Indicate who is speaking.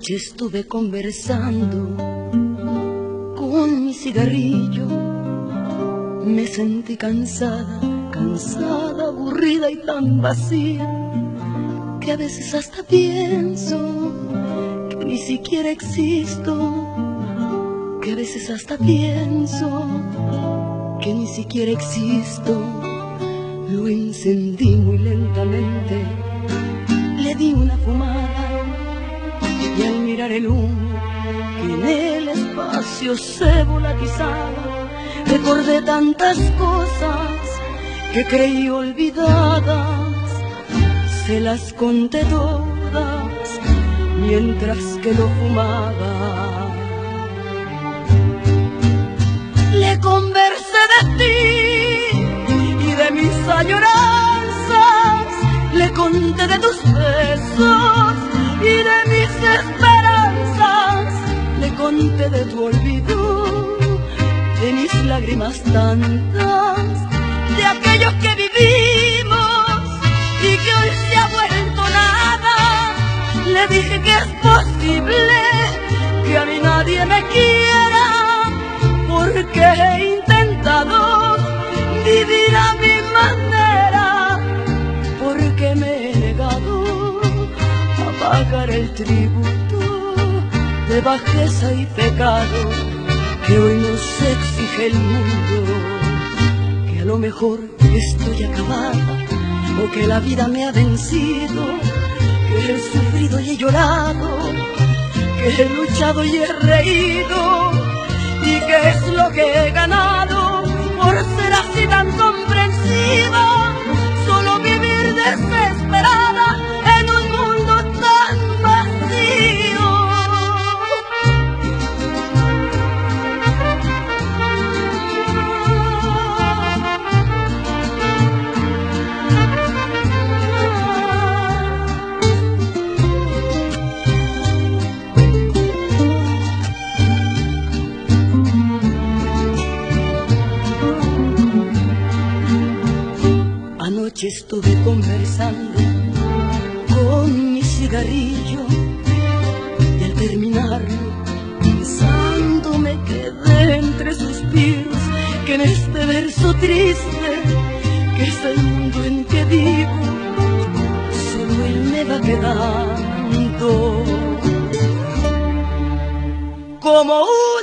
Speaker 1: Anoche estuve conversando con mi cigarrillo. Me sentí cansada, aburrida y tan vacía, que a veces hasta pienso que ni siquiera existo, que a veces hasta pienso que ni siquiera existo. Lo encendí muy lentamente, le di una fumada y al mirar el humo que en el espacio se volatizaba, recordé tantas cosas que creí olvidadas, se las conté todas mientras que lo fumaba. Le conversé de ti y de mis añoranzas, le conté de tus besos y de mis esperanzas, le conté de tu olvido, de mis lágrimas tantas, de aquellos que vivimos y que hoy se ha vuelto nada. Le dije que es posible que a mí nadie me quiera, porque he intentado vivir a mi manera, porque me he negado a pagar el tributo de bajeza y pecado que hoy nos exige el mundo. Que a lo mejor estoy acabada, o que la vida me ha vencido, que he sufrido y he llorado, que he luchado y he reído, y que es lo que he ganado por ser así tan comprensiva. Solo vivir desesperada en un mundo tan vacío. Anoche estuve conversando con mi cigarrillo y al terminarlo, pensando, me quedé entre suspiros, que en este verso triste, que es el mundo en que vivo, solo él me va quedando como